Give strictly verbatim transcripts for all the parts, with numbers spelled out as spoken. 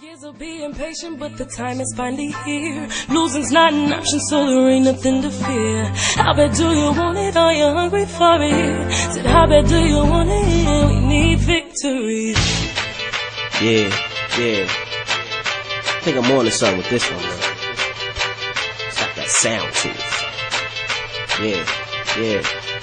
Years of being patient, but the time is finally here. Losing's not an option, so there ain't nothing to fear. How bad do you want it? Are you hungry for it? Said, how bad do you want it? We need victory. Yeah, yeah. I think I'm on to something with this one, man. It's got that sound to it. Yeah, yeah.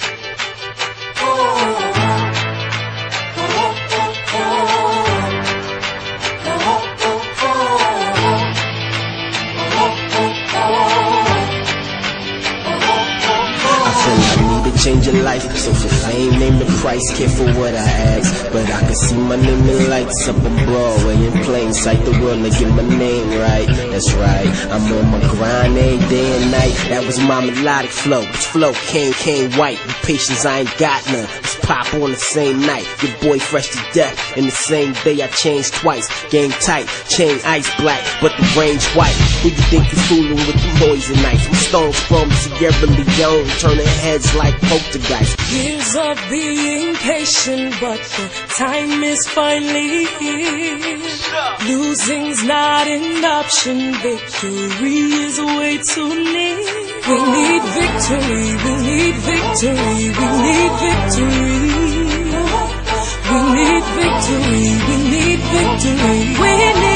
Change your life, so for fame, name the price, careful what I ask. But I can see my name in lights up on Broadway, in plain sight, the world to get my name right. That's right, I'm on my grind every day and night. That was my melodic flow, this flow came, came white. With patience I ain't got none, let's pop on the same night. Your boy fresh to death, in the same day I changed twice. Game tight, chain ice black, but the range white. Who you think you fooling with the poison knife? I'm stones from Sierra Leone, turning heads like poltergeist. Years of being patient, but the time is finally here. Losing's not an option, victory is way too near. We need victory, we need victory, we need victory. We need victory, we need victory, we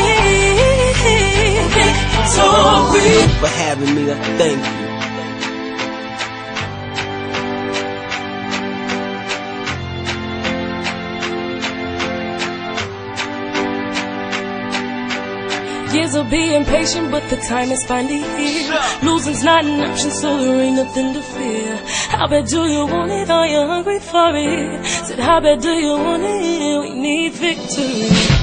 need victory. For having me, I thank you. Years of being patient, but the time is finally here. Losing's not an option, so there ain't nothing to fear. How bad do you want it? Are you hungry for it? Said, how bad do you want it? We need victory.